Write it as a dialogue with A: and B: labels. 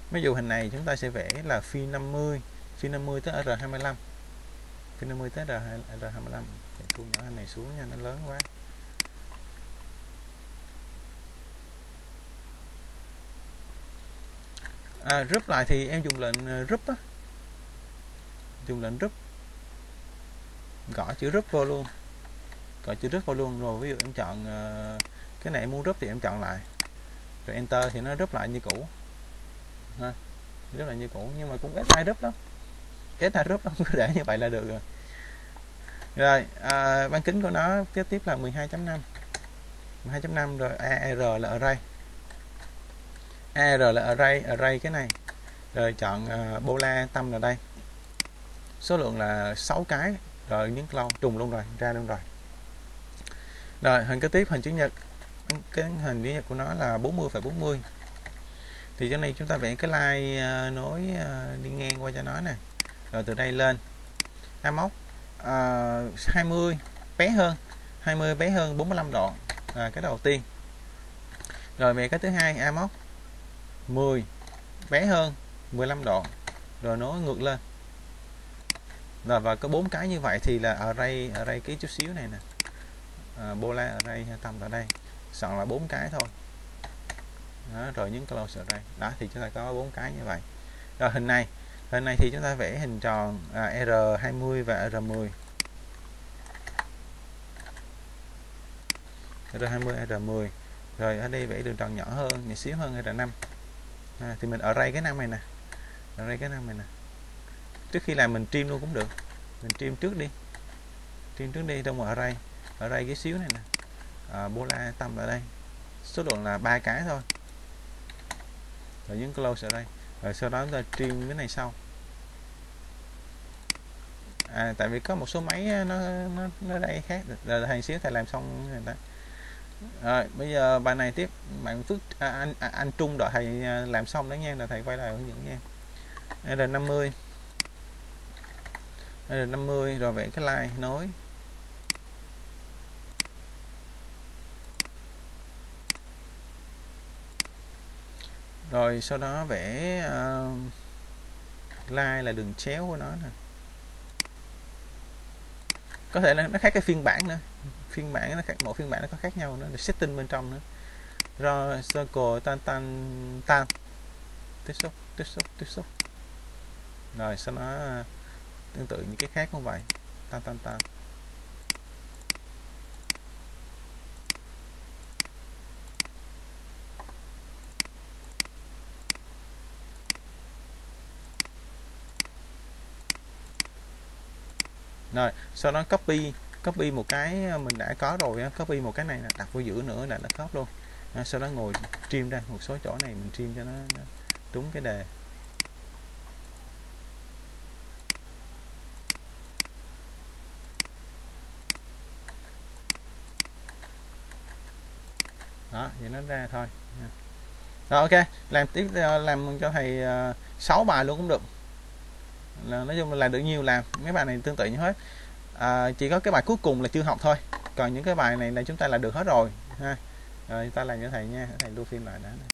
A: Ví dụ hình này chúng ta sẽ vẽ là phi 50 tới R25, phi 50 tới R25. Thu nhỏ hình này xuống nha, nó lớn quá. Group lại thì em dùng lệnh group á, dùng lệnh group, gõ chữ group vô luôn, rồi ví dụ em chọn cái này em muốn group thì em chọn lại, rồi enter thì nó group lại như cũ ha, group lại như cũ, nhưng mà cũng ít ai group lắm, cứ để như vậy là được rồi. Rồi bán kính của nó kế tiếp là 12.5, rồi AR là array cái này, rồi chọn bola tâm là đây, số lượng là 6 cái, rồi nhấn close, trùng luôn rồi, ra luôn rồi. Rồi hình kế tiếp, hình chữ nhật, cái hình chữ nhật của nó là 40,40, thì chỗ này chúng ta vẽ cái line nối đi ngang qua cho nó nè, rồi từ đây lên móc 20 bé hơn 45 độ, cái đầu tiên. Rồi về cái thứ hai, móc 10 bé hơn 15 độ, rồi nối ngược lên. Rồi và có 4 cái như vậy thì là array cái chút xíu này nè, bola array tầm ở đây, soạn là 4 cái thôi. Đó, rồi nhấn close array. Đó thì chúng ta có 4 cái như vậy. Rồi hình này thì chúng ta vẽ hình tròn R20 và R10. R20 R10. Rồi ở đây vẽ đường tròn nhỏ hơn, nhỏ xíu hơn R5. Thì mình array cái 5 này nè. Trước khi làm mình trim luôn cũng được. Mình trim trước đi trong một array cái xíu này nè. Bola tâm ở đây. Số lượng là 3 cái thôi. Rồi nhấn close ở đây. Rồi sau đó chúng ta trim cái này sau. Tại vì có một số máy nó đây khác, rồi thầy xíu thầy làm xong người ta. Rồi bây giờ bài này tiếp, bạn Phước anh Trung đợi thầy làm xong đó nha, là thầy quay lại hướng dẫn nha. R50 rồi vẽ cái line nối. Rồi sau đó vẽ line là đường chéo của nó nè. Có thể nó khác cái phiên bản nữa, nó khác, mỗi phiên bản nó có khác nhau nữa, setting bên trong nữa. Rồi circle tan tiếp xúc. Rồi sau đó tương tự những cái khác cũng vậy, tan. Rồi sau đó copy một cái mình đã có rồi, copy một cái này đặt vô giữa nữa là nó khớp luôn. Sau đó ngồi trim ra một số chỗ này, mình trim cho nó đúng cái đề. Đó, vậy nó ra thôi. Rồi ok, làm tiếp, làm cho thầy 6 bài luôn cũng được. Nói chung là làm được nhiều, làm mấy bài này tương tự như hết. Chỉ có cái bài cuối cùng là chưa học thôi, còn những cái bài này là chúng ta làm được hết rồi ha. Rồi ta làm cho thầy nha, thầy lưu phim lại đã.